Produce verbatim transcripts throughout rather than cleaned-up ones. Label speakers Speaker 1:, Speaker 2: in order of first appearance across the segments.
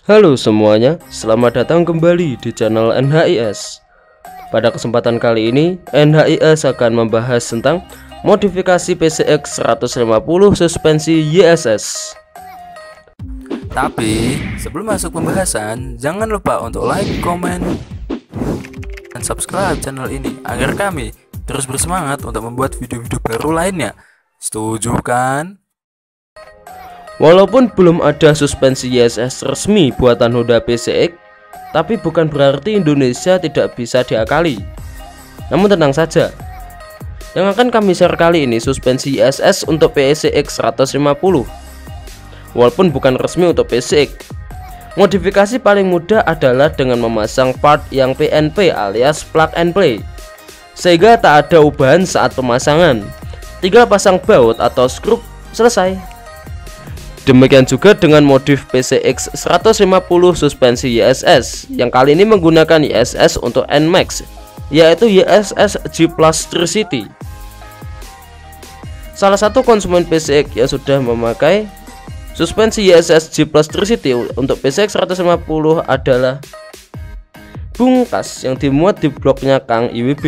Speaker 1: Halo semuanya, selamat datang kembali di channel N H I S. Pada kesempatan kali ini, N H I S akan membahas tentang modifikasi P C X seratus lima puluh suspensi Y S S.
Speaker 2: Tapi sebelum masuk pembahasan, jangan lupa untuk like, komen, dan subscribe channel ini agar kami terus bersemangat untuk membuat video-video baru lainnya. Setuju kan?
Speaker 1: Walaupun belum ada suspensi Y S S resmi buatan Honda P C X, tapi bukan berarti Indonesia tidak bisa diakali. Namun tenang saja, yang akan kami share kali ini suspensi Y S S untuk P C X seratus lima puluh. Walaupun bukan resmi untuk P C X, modifikasi paling mudah adalah dengan memasang part yang P N P alias plug and play, sehingga tak ada ubahan saat pemasangan. Tinggal pasang baut atau skrup, selesai. Demikian juga dengan modif P C X seratus lima puluh suspensi Y S S yang kali ini menggunakan Y S S untuk N Max, yaitu Y S S G Plus Tri-City. Salah satu konsumen P C X yang sudah memakai suspensi Y S S G Plus Tri-City untuk P C X seratus lima puluh adalah Bung Kas yang dimuat di blognya Kang I W B.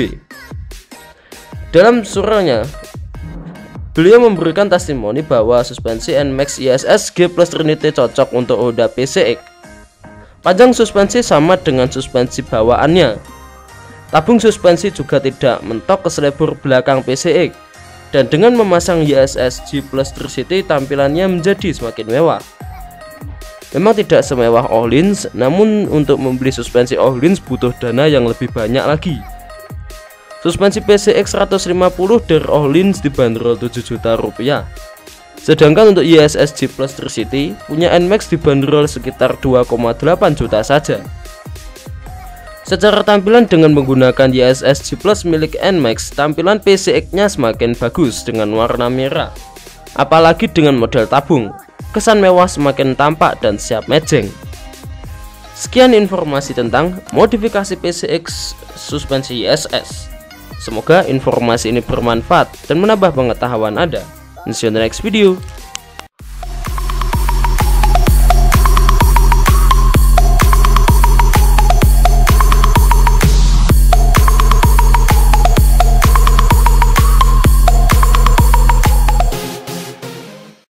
Speaker 1: Dalam surahnya, beliau memberikan testimoni bahwa suspensi N Max Y S S G Plus Trinity cocok untuk Honda P C X. Panjang suspensi sama dengan suspensi bawaannya. Tabung suspensi juga tidak mentok ke selebor belakang P C X. Dan dengan memasang Y S S G Plus Tri-City, tampilannya menjadi semakin mewah. Memang tidak semewah Öhlins, namun untuk membeli suspensi Öhlins butuh dana yang lebih banyak lagi. Suspensi P C X seratus lima puluh dari Öhlins dibanderol tujuh juta rupiah. Sedangkan untuk Y S S G Plus Tri-City punya N Max dibanderol sekitar dua koma delapan juta saja. Secara tampilan dengan menggunakan Y S S G Plus milik N Max, tampilan P C X-nya semakin bagus dengan warna merah. Apalagi dengan model tabung, kesan mewah semakin tampak dan siap mejeng. Sekian informasi tentang modifikasi P C X suspensi Y S S. Semoga informasi ini bermanfaat dan menambah pengetahuan Anda. See you in the next video.